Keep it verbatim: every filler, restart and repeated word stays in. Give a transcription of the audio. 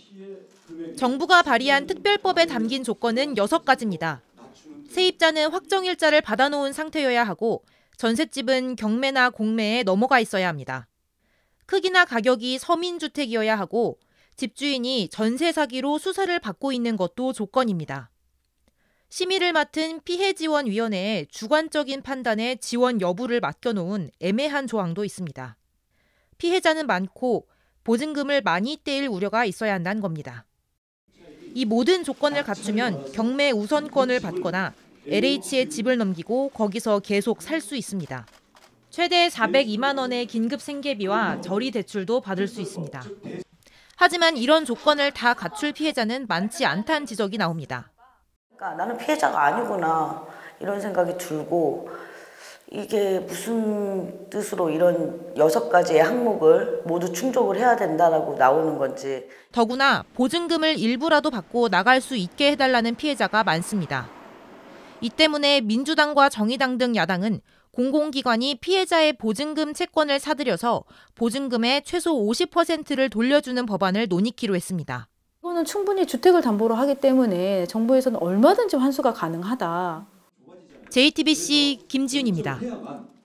정부가 발의한 특별법에 담긴 조건은 여섯 가지입니다. 세입자는 확정일자를 받아놓은 상태여야 하고 전셋집은 경매나 공매에 넘어가 있어야 합니다. 크기나 가격이 서민주택이어야 하고 집주인이 전세 사기로 수사를 받고 있는 것도 조건입니다. 심의를 맡은 피해지원위원회에 주관적인 판단에 지원 여부를 맡겨놓은 애매한 조항도 있습니다. 피해자는 많고 보증금을 많이 떼일 우려가 있어야 한다는 겁니다. 이 모든 조건을 갖추면 경매 우선권을 받거나 엘에이치에 집을 넘기고 거기서 계속 살 수 있습니다. 최대 사백이만 원의 긴급 생계비와 저리 대출도 받을 수 있습니다. 하지만 이런 조건을 다 갖출 피해자는 많지 않다는 지적이 나옵니다. 그러니까 나는 피해자가 아니구나 이런 생각이 들고 이게 무슨 뜻으로 이런 여섯 가지의 항목을 모두 충족을 해야 된다라고 나오는 건지. 더구나 보증금을 일부라도 받고 나갈 수 있게 해달라는 피해자가 많습니다. 이 때문에 민주당과 정의당 등 야당은 공공기관이 피해자의 보증금 채권을 사들여서 보증금의 최소 오십 퍼센트를 돌려주는 법안을 논의키로 했습니다. 이거는 충분히 주택을 담보로 하기 때문에 정부에서는 얼마든지 환수가 가능하다. 제이티비씨 김지윤입니다.